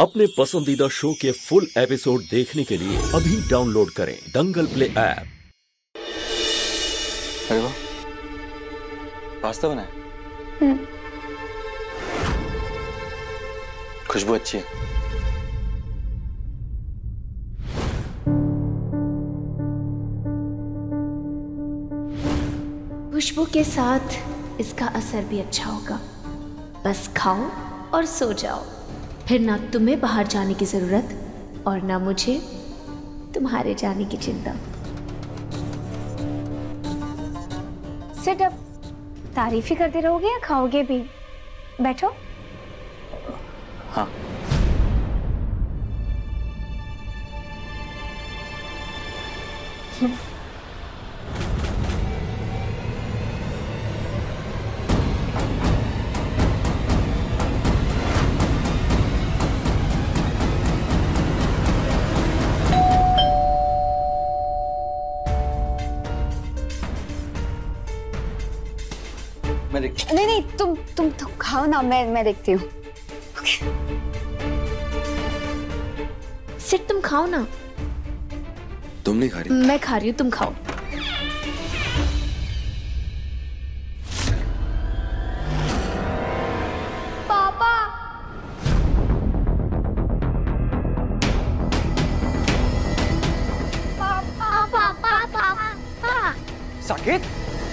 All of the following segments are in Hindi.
अपने पसंदीदा शो के फुल एपिसोड देखने के लिए अभी डाउनलोड करें दंगल प्ले ऐप। अरे वाह, पास्ता बना है। खुशबू अच्छी है। खुशबू के साथ इसका असर भी अच्छा होगा। बस खाओ और सो जाओ, फिर ना तुम्हें बाहर जाने की जरूरत और ना मुझे तुम्हारे जाने की चिंता। सिट अब तारीफ ही करते रहोगे या खाओगे भी? बैठो। हाँ। मैं देखती। नहीं, तुम खाओ ना, मैं देखती हूँ। सिट तुम खाओ ना। तुम नहीं खा रही? मैं खा रही हूँ, तुम खाओ। पापा, पापा। साकेत,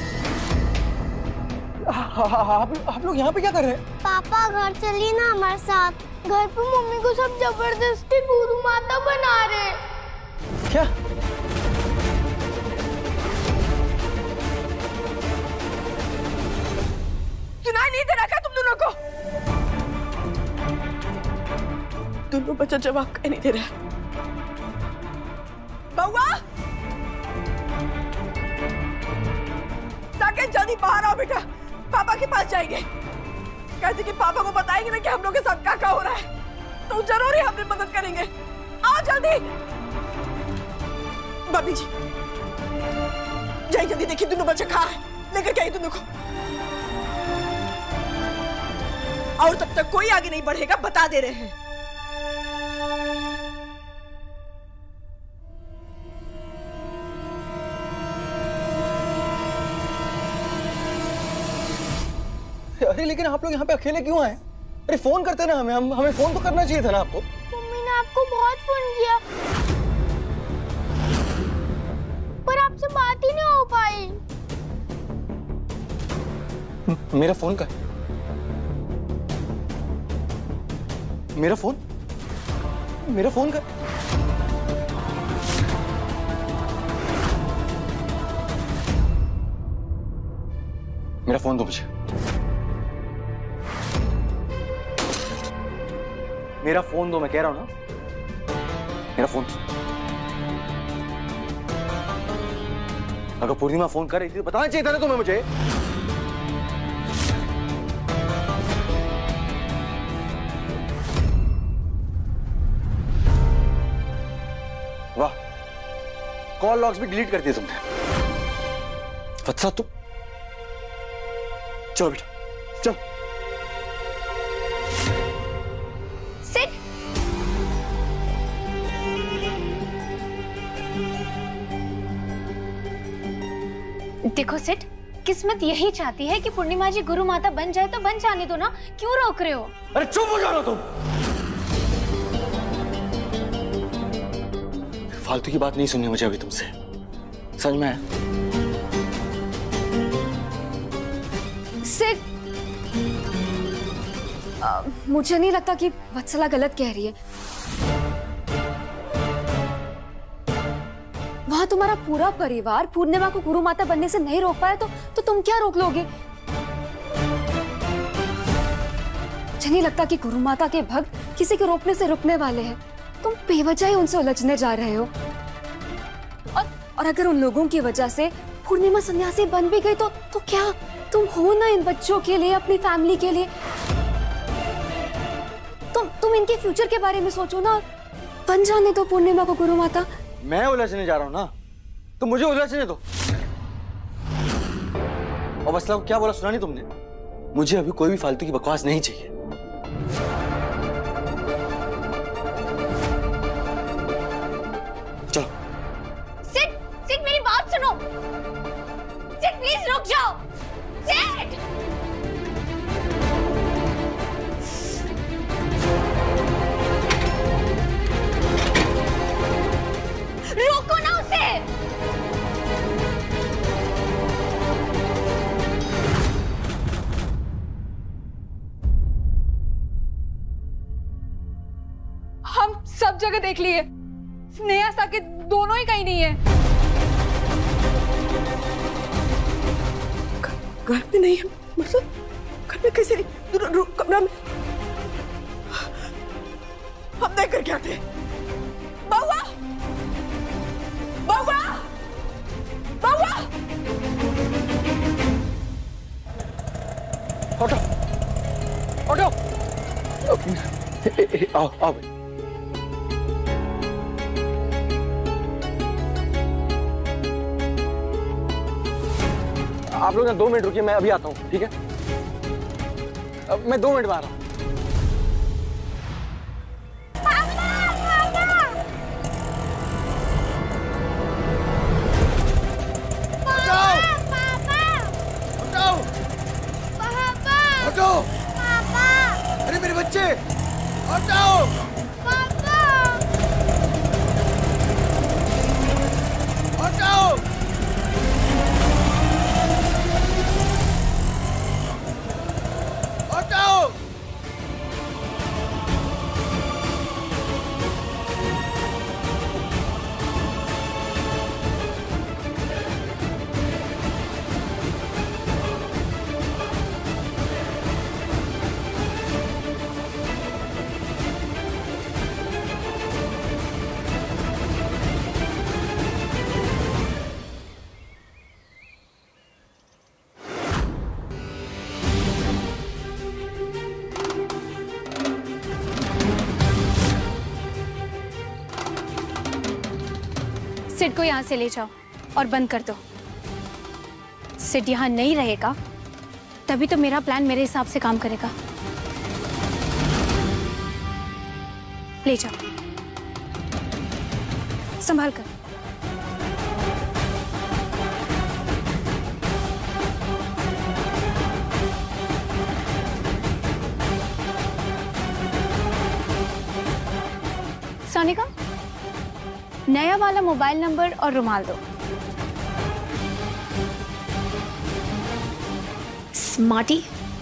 आप लोग यहाँ पे क्या कर रहे हैं? पापा घर चलिए ना हमारे साथ। घर पे मम्मी को सब जबरदस्ती गुरु माता बना रहे। क्या? सुनाई नहीं दे रहा क्या तुम दोनों को? दोनों बच्चा जवाब कहीं नहीं दे रहा। बउआ, साकेत जल्दी बाहर आओ बेटा, पापा के पास जाएंगे। कैसे कि पापा को बताएंगे ना कि हम लोग के साथ क्या हो रहा है, तो जरूर ही हमें मदद करेंगे। आओ जल्दी। भाभी जी जाइए जल्दी, देखिए दोनों बच्चे कहाँ हैं, लेकर के आइए दोनों को। और तब तक कोई आगे नहीं बढ़ेगा, बता दे रहे हैं। अरे लेकिन आप लोग यहाँ पे अकेले क्यों आए? अरे फोन करते ना हमें फोन तो करना चाहिए था ना आपको। मम्मी ने आपको बहुत फोन किया पर आपसे बात ही नहीं हो पाई। मेरा फोन का? मेरा फोन का? मेरा फोन दो मुझे। मेरा फोन दो, मैं कह रहा हूं ना, मेरा फोन। अगर पूर्णिमा फोन कर रही थी तो बताना चाहिए था ना तुम्हें मुझे। वाह, कॉल लॉग्स भी डिलीट कर दिए तुमने। वत्सा तुम, चलो बेटा चलो। देखो सिट, किस्मत यही चाहती है कि पूर्णिमा जी गुरु माता बन जाए तो बन जाने दो ना, क्यों रोक रहे हो? अरे चुप हो जाओ तुम। फालतू की बात नहीं सुननी मुझे अभी तुमसे, समझ में आया? सिट, मुझे नहीं लगता कि वत्सला गलत कह रही है। वहां तुम्हारा पूरा परिवार पूर्णिमा को गुरु माता बनने से नहीं रोक पाया तो तुम क्या रोक लोगे? मुझे नहीं लगता कि गुरु माता के भक्त किसी के रोकने से रुकने वाले हैं। तुम बेवजह ही उनसे उलझने जा रहे हो। और अगर उन लोगों की वजह से पूर्णिमा सन्यासी बन भी गई तो क्या? तुम हो ना इन बच्चों के लिए, अपनी फैमिली के लिए। तुम इनके फ्यूचर के बारे में सोचो ना, बन जाने दो पूर्णिमा को गुरु माता। मैं उलझने जा रहा हूं ना, तो मुझे उलझने दो। और मसला को क्या बोला सुना नहीं तुमने? मुझे अभी कोई भी फालतू की बकवास नहीं चाहिए। हम सब जगह देख लिए, स्नेहा साकेत दोनों ही कहीं नहीं है। घर में नहीं है मतलब? घर में कैसे नहीं? कमरा में हम देख कर क्या थे? बउआ, बउआ, बउआ! Auto, auto! आओ आओ भाई। आप लोग ना 2 मिनट रुकिए, मैं अभी आता हूँ, ठीक है? मैं 2 मिनट में आ रहा हूँ। अरे मेरे बच्चे, हटाओ! हटाओ! हटाओ! सिड को यहाँ से ले जाओ और बंद कर दो। सिड यहाँ नहीं रहेगा तभी तो मेरा प्लान मेरे हिसाब से काम करेगा। ले जाओ, संभाल कर। सोनिका, नया वाला मोबाइल नंबर और रुमाल दो। स्मार्टी,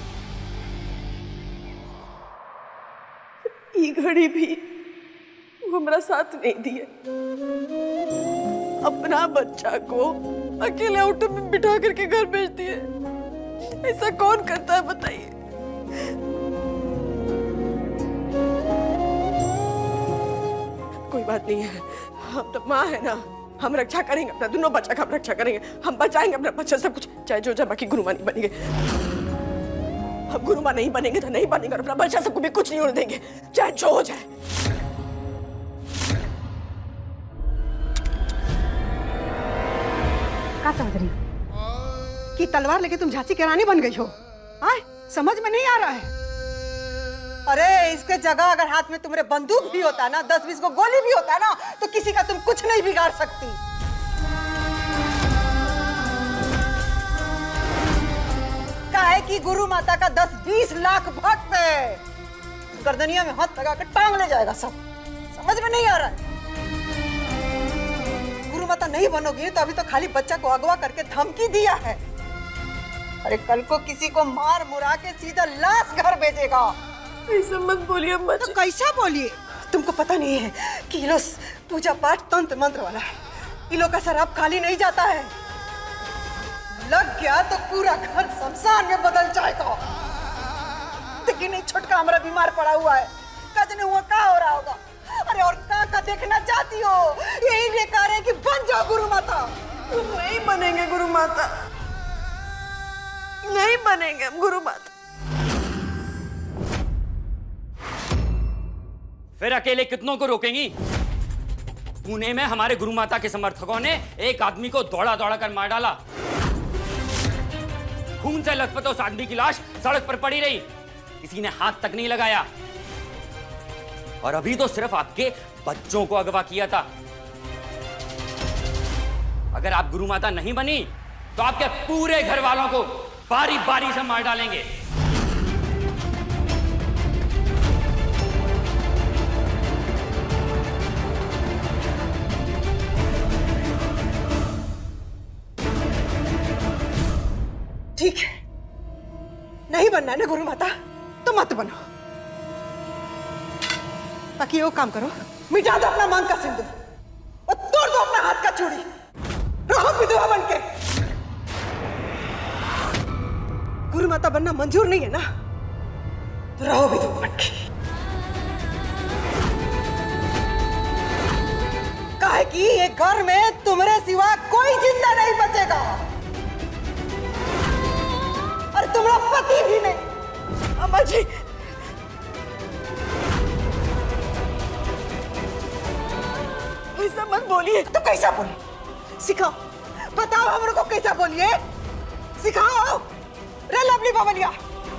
ये घड़ी भी वो हमारा साथ नहीं दिए। अपना बच्चा को अकेले ऑटो में बिठा करके घर भेज दिए। ऐसा कौन करता है बताइए? कोई बात नहीं है, हम तो माँ है ना, हम रक्षा करेंगे अपना दोनों बच्चा का, हम रक्षा करेंगे, हम बचाएंगे अपना बच्चा, सब कुछ चाहे जो जाए, बाकी गुरुमा नहीं बनेंगे। हम गुरुमा नहीं बनेंगे तो नहीं बनेंगे, और अपना बच्चा सबको भी कुछ नहीं होने देंगे, चाहे जो हो जाए। क्या समझ रही कि तलवार लेके तुम झांसी की रानी बन गई हो? आए, समझ में नहीं आ रहा है। अरे इसके जगह अगर हाथ में तुम्हारे बंदूक भी होता ना, 10-20 को गोली भी होता ना, तो किसी का तुम कुछ नहीं बिगाड़ सकती। काहे कि गुरु माता का 10-20 लाख भक्त है, गर्दनिया में हाथ लगा कर टांग ले जाएगा सब। समझ में नहीं आ रहा है? गुरु माता नहीं बनोगी तो अभी तो खाली बच्चा को अगवा करके धमकी दिया है। अरे कल को किसी को मार मुरा के सीधा लाश घर भेजेगा। ऐसा मत बोलिए अम्मा जी। तो कैसा बोलिए? तुमको पता नहीं है कि ये पूजा पाठ तंत्र मंत्र वाला है, ये लोग का शराब खाली नहीं जाता है। लग गया तो पूरा घर शमशान में बदल जाएगा। लेकिन नहीं, छोटका हमारा बीमार पड़ा हुआ है, कजने हुआ क्या हो रहा होगा। अरे और का देखना चाहती हो? यही बेकार है कि बन जाओ गुरु माता। नहीं बनेंगे गुरु माता, नहीं बनेंगे हम गुरु माता। फिर अकेले कितनों को रोकेंगी? पुणे में हमारे गुरु माता के समर्थकों ने एक आदमी को दौड़ा दौड़ा कर मार डाला। खून से लथपथ उस आदमी की लाश सड़क पर पड़ी रही, किसी ने हाथ तक नहीं लगाया। और अभी तो सिर्फ आपके बच्चों को अगवा किया था। अगर आप गुरु माता नहीं बनी तो आपके पूरे घर वालों को बारी बारी से मार डालेंगे। ठीक है, नहीं बनना है ना गुरु माता, तो मत बनो। ताकि वो काम करो, मिटा दो अपना मांग का सिंदूर और तोड़ दो अपना हाथ का चूड़ी। रहो विधवा बन के। गुरु माता बनना मंजूर नहीं है ना, तो रहो विधवा बन के। काहे कि ये घर में तुम्हारे सिवा कोई जिंदा नहीं बचेगा और तुम्हारा पति भी नहीं। अम्मा जी, ऐसा मत बोलिए। तो कैसा बोले? सिखाओ, बताओ हम लोग को कैसा बोलिए, सिखाओ। रे लवली बावलिया,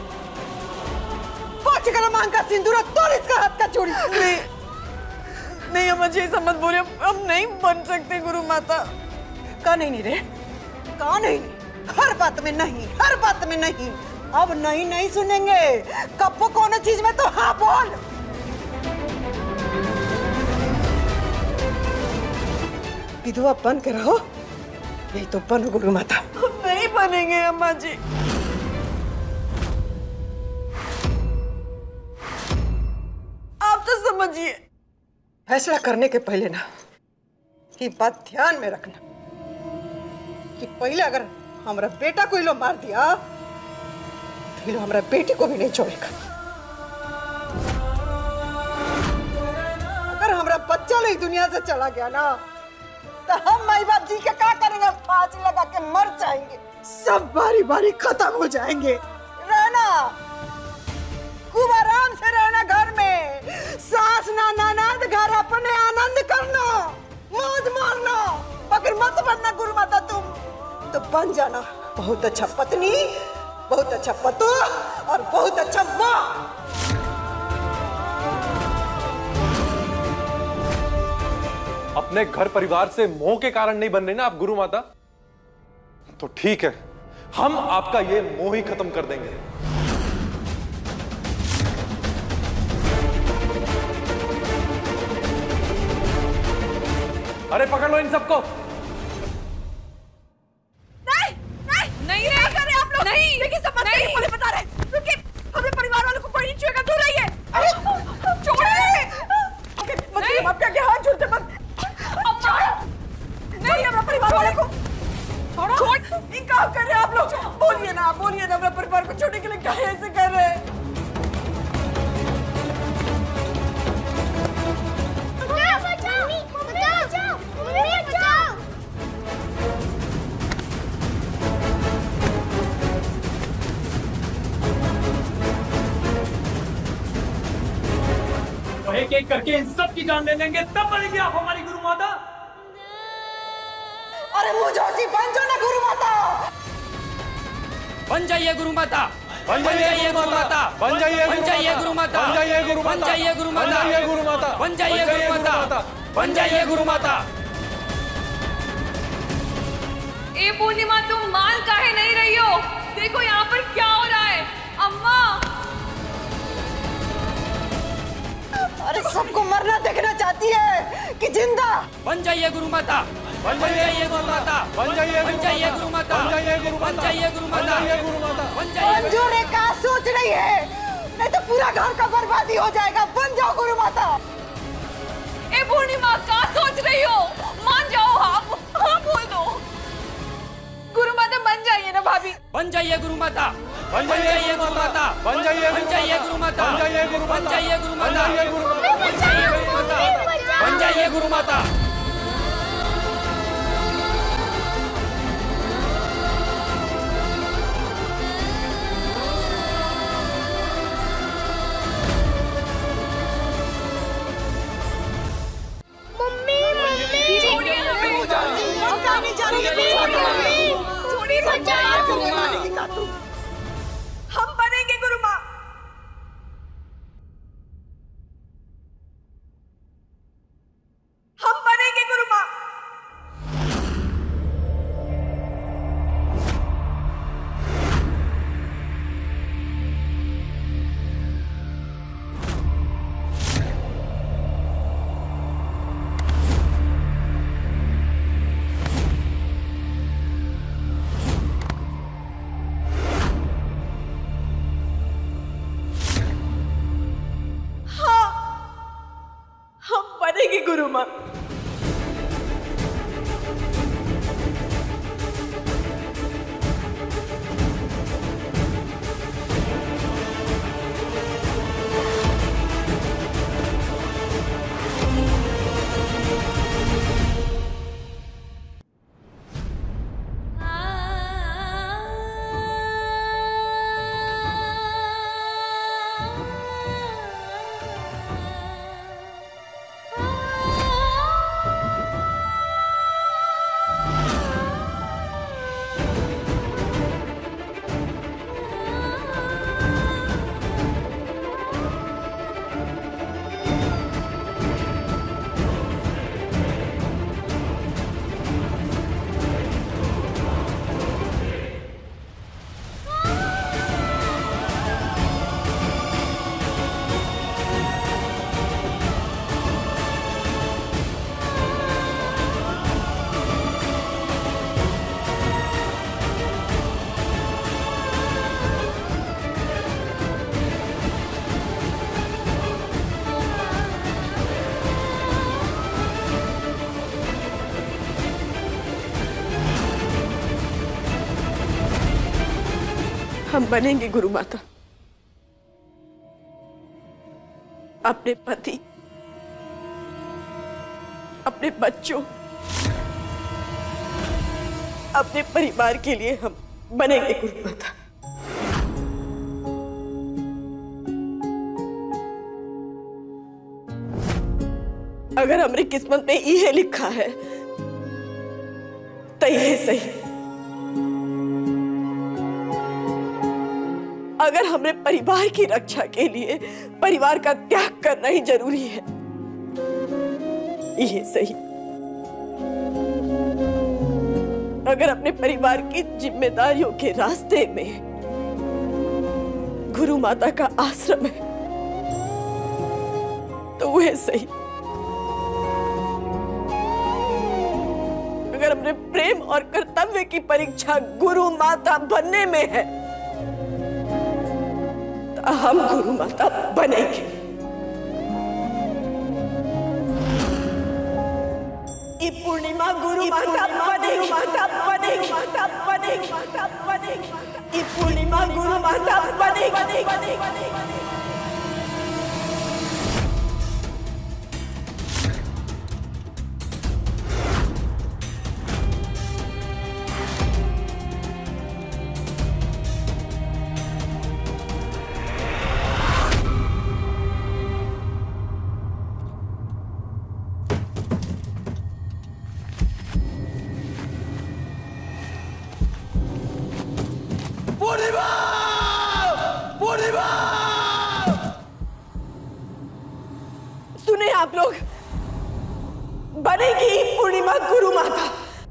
पहुंच गया मांग का सिंदूर और तोड़ इसका हाथ का चूड़ी। नहीं अम्मा जी, ऐसा मत बोलिए। हम नहीं बन सकते गुरु माता। का नहीं रे, का नहीं, हर बात में नहीं, हर बात में नहीं। अब नहीं सुनेंगे। कब कौन चीज में तो हाँ बोल। विधवा बन के रहो, नहीं तो बनो गुरु माता। हम नहीं बनेंगे अम्मा जी। आप तो समझिए। फैसला करने के पहले ना ये बात ध्यान में रखना कि पहले अगर हमारा बेटा को लो मार दिया तो लो हमारा बेटी को भी नहीं छोड़ेगा। अगर हमारा बच्चा नहीं दुनिया से चला गया ना तो हम माई बाप जी के क्या करेंगे? फांसी लगा के मर जाएंगे, सब बारी बारी खत्म हो जाएंगे। रहना खूब आराम से रहना घर में, सास ना ननद, घर अपने आनंद करना, मौज मारना, मगर मत बनना गुरु माता। तुम तो बन जाना बहुत अच्छा पत्नी, बहुत अच्छा पतो और बहुत अच्छा माँ। अपने घर परिवार से मोह के कारण नहीं बन रहे ना आप गुरु माता, तो ठीक है, हम आपका ये मोह ही खत्म कर देंगे। अरे पकड़ लो इन सबको। नहीं कर रहे आप लोग। नहीं, देखिए सब नहीं मुझे बता रहे। रुकिए, हमें परिवार वालों को कोई नहीं छुएगा, दूर रहिए। अरे छोड़िए। मतलब आप क्या हाथ छोड़ते मत। नहीं, हमारे परिवार वाले को छोड़ो। ये क्या कर रहे हैं आप लोग? बोलिए ना अपने परिवार को छोड़ने के लिए क्या ऐसे कर रहे हैं? एक एक करके इन सब की जान ले लेंगे, तब बनेगी आप हमारी गुरु माता। अरे मुझे बन जाओ ना गुरु माता। बन जाइए गुरु माता, बन जाइए गुरु माता, बन जाइए गुरु माता, बन जाइए गुरु माता, बन जाइए गुरु माता, बन जाइए गुरु माता, बन जाइए गुरु माता, बन जाइए गुरु माता। ए पूर्णिमा, तुम मान काहे नहीं रही हो? देखो यहाँ पर क्या हो रहा है। अम्मा, अरे सबको मरना देखना चाहती है कि जिंदा? बन जाइए गुरु माता, बन जाइए गुरु माता, बन जाइए गुरु माता, बन जाइए गुरु माता, बन जाइए गुरु माता, बन जाइए गुरु माता, बन जाइए। मंजूर है, क्या सोच रही है? नहीं तो पूरा घर का बर्बादी हो जाएगा। बन जाओ गुरु माता। ए पूर्णिमा, क्या सोच रही हो? मान जाओ आप, हाँ बोल दो। गुरु माता बन जाइए ना भाभी। बन जाइए गुरु माता, बन जाइए गुरु माता, बन जाइए गुरु माता, बन जाइए गुरु माता, बन जाइए गुरु माता, बन जाइए गुरु माता, बन जाइए गुरु माता। हम बनेंगे गुरु माँ, हम बनेगी गुरु माँ। हम बनेंगे गुरु माता। अपने पति, अपने बच्चों, अपने परिवार के लिए हम बनेंगे गुरु माता। अगर हमारी किस्मत में ये लिखा है तो ये सही। अगर हमें परिवार की रक्षा के लिए परिवार का त्याग करना ही जरूरी है, ये सही। अगर अपने परिवार की जिम्मेदारियों के रास्ते में गुरु माता का आश्रम है तो वह सही। अगर अपने प्रेम और कर्तव्य की परीक्षा गुरु माता बनने में है तो हम गुरु माता बनेंगे। ये पूर्णिमा गुरु माता बनेगी, माता बनेगी, माता बनेगी, माता बनेगी। ये पूर्णिमा गुरु माता बनेगी। सुने आप लोग, बनेगी पूर्णिमा गुरु माता।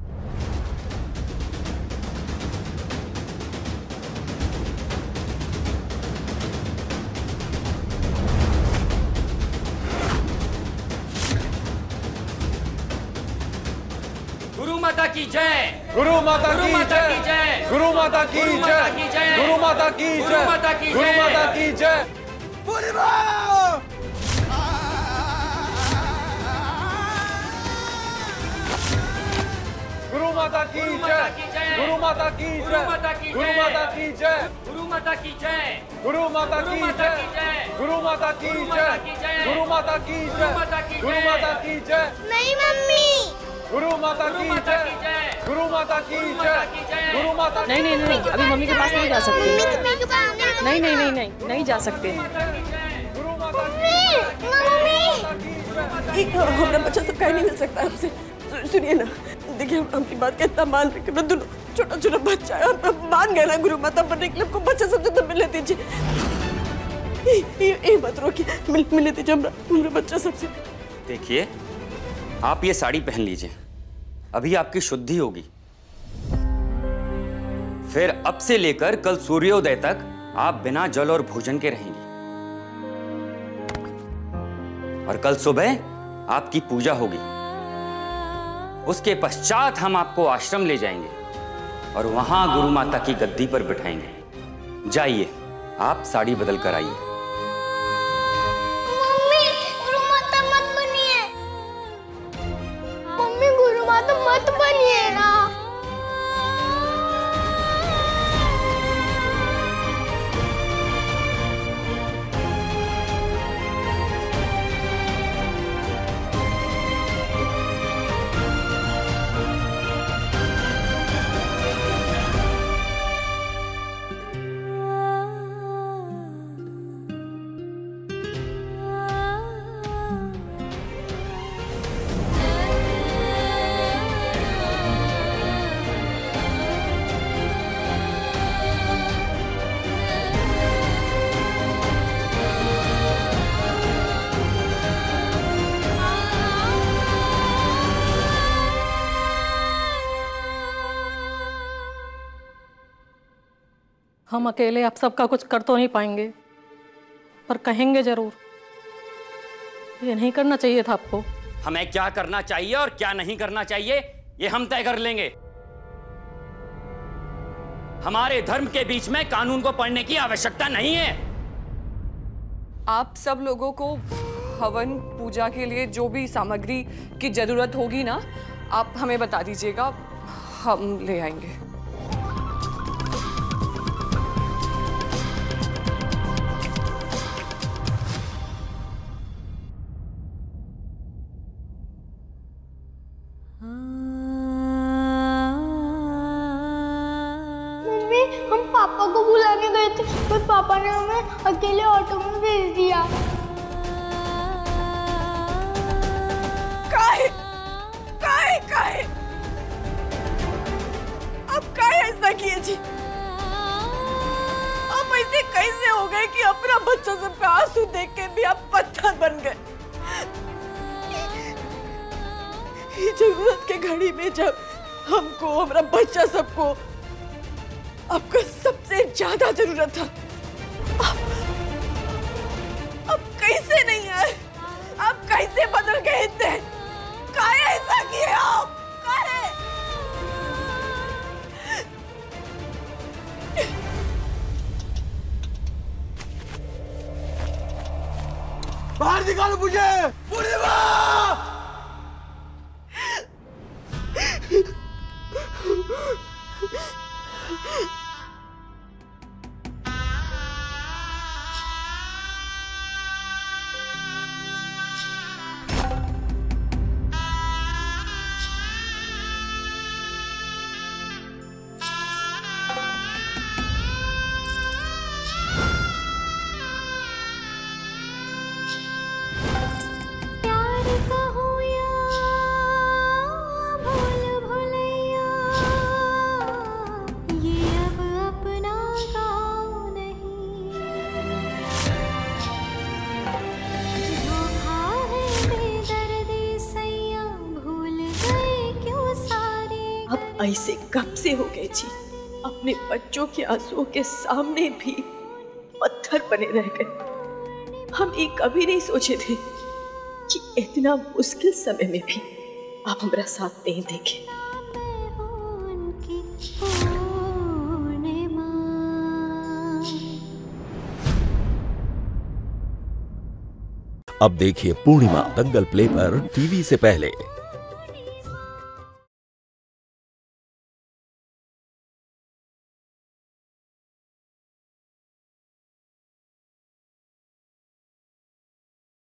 गुरु माता की जय, गुरु माता की जय, गुरु माता की जय, गुरु माता की जय, गुरु माता की जय, गुरु माता की जय। गुरु माता की जय, गुरु माता की जय, गुरु माता की जय, गुरु माता की जय, गुरु माता की जय, गुरु माता की जय, गुरु माता की जय, गुरु माता की जय। नहीं मम्मी, गुरु माता की जय, गुरु माता की जय, गुरु माता। नहीं नहीं नहीं, अभी मम्मी के पास नहीं जा सकते। नहीं नहीं नहीं नहीं, नहीं जा सकते। हमारा बच्चा सब कहीं नहीं मिल सकता हमसे। सुनिए ना, देखिए हम अपनी बात का इतना मान रहे कि दोनों छोटा छोटा बच्चा है, हम मान गए ना गुरु माता बनने के लिए। हमको बच्चा सबसे तो मिलने दीजिए, ये मत रोकिए, मिलने दीजिए हमारा बच्चा सबसे। देखिए, आप ये साड़ी पहन लीजिए, अभी आपकी शुद्धि होगी। फिर अब से लेकर कल सूर्योदय तक आप बिना जल और भोजन के रहेंगी। और कल सुबह आपकी पूजा होगी। उसके पश्चात हम आपको आश्रम ले जाएंगे और वहां गुरु माता की गद्दी पर बिठाएंगे। जाइए, आप साड़ी बदल कर आइए। मम्मी, गुरु माता मत बनिए। हम अकेले आप सबका कुछ कर तो नहीं पाएंगे, पर कहेंगे जरूर। ये नहीं करना चाहिए था आपको। हमें क्या करना चाहिए और क्या नहीं करना चाहिए ये हम तय कर लेंगे। हमारे धर्म के बीच में कानून को पढ़ने की आवश्यकता नहीं है। आप सब लोगों को हवन पूजा के लिए जो भी सामग्री की जरूरत होगी ना, आप हमें बता दीजिएगा, हम ले आएंगे। मम्मी, हम पापा को बुलाने गए थे, पर पापा ने हमें अकेले ऑटो में भेज दिया। काहे अब काहे ऐसा किए जी? अब ऐसे कैसे हो गए कि अपना बच्चा सबका आंसू देख के भी आप पत्थर बन गए? ये जरूरत के घड़ी में जब हमको, हमारा बच्चा सबको आपका सबसे ज्यादा जरूरत था, अब कैसे नहीं आए? आप कैसे बदल गए इतने? काहे ऐसा किए आप? काहे? बाहर निकालो मुझे! पूर्णिमा! ऐसे कब से हो गए जी? अपने बच्चों के आंसुओं के सामने भी पत्थर बने रह गए। हम ये कभी नहीं सोचे थे कि इतना मुश्किल समय में भी आप हमारा साथ नहीं देंगे। अब देखिए पूर्णिमा दंगल प्ले पर टीवी से पहले।